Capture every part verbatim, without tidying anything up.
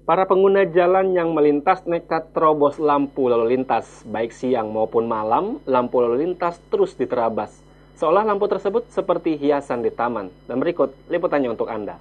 Para pengguna jalan yang melintas nekat terobos lampu lalu lintas, baik siang maupun malam, lampu lalu lintas terus diterabas. Seolah lampu tersebut seperti hiasan di taman. Dan berikut liputannya untuk Anda.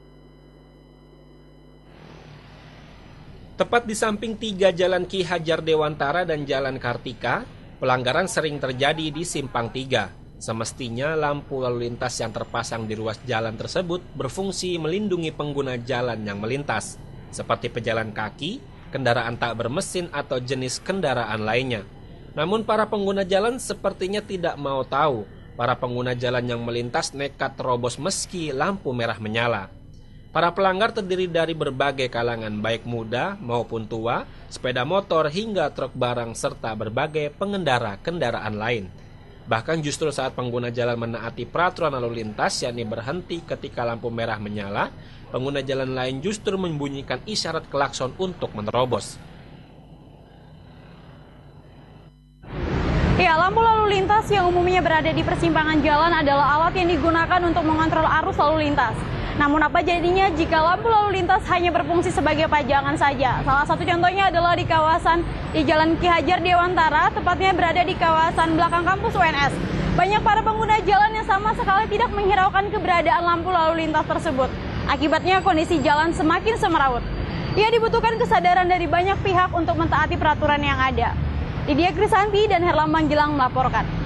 Tepat di samping tiga Jalan Ki Hajar Dewantara dan Jalan Kartika, pelanggaran sering terjadi di Simpang tiga. Semestinya lampu lalu lintas yang terpasang di ruas jalan tersebut berfungsi melindungi pengguna jalan yang melintas, seperti pejalan kaki, kendaraan tak bermesin atau jenis kendaraan lainnya. Namun para pengguna jalan sepertinya tidak mau tahu. Para pengguna jalan yang melintas nekat terobos meski lampu merah menyala. Para pelanggar terdiri dari berbagai kalangan, baik muda maupun tua, sepeda motor hingga truk barang serta berbagai pengendara kendaraan lain. Bahkan justru saat pengguna jalan menaati peraturan lalu lintas, yakni berhenti ketika lampu merah menyala, pengguna jalan lain justru membunyikan isyarat klakson untuk menerobos. Ya, lampu lalu lintas yang umumnya berada di persimpangan jalan adalah alat yang digunakan untuk mengontrol arus lalu lintas. Namun apa jadinya jika lampu lalu lintas hanya berfungsi sebagai pajangan saja? Salah satu contohnya adalah di kawasan di Jalan Ki Hajar Dewantara, tepatnya berada di kawasan belakang kampus U N S. Banyak para pengguna jalan yang sama sekali tidak menghiraukan keberadaan lampu lalu lintas tersebut. Akibatnya kondisi jalan semakin semeraut. Ya, dibutuhkan kesadaran dari banyak pihak untuk mentaati peraturan yang ada. Lydia Krisanti dan Herlambang Gilang melaporkan.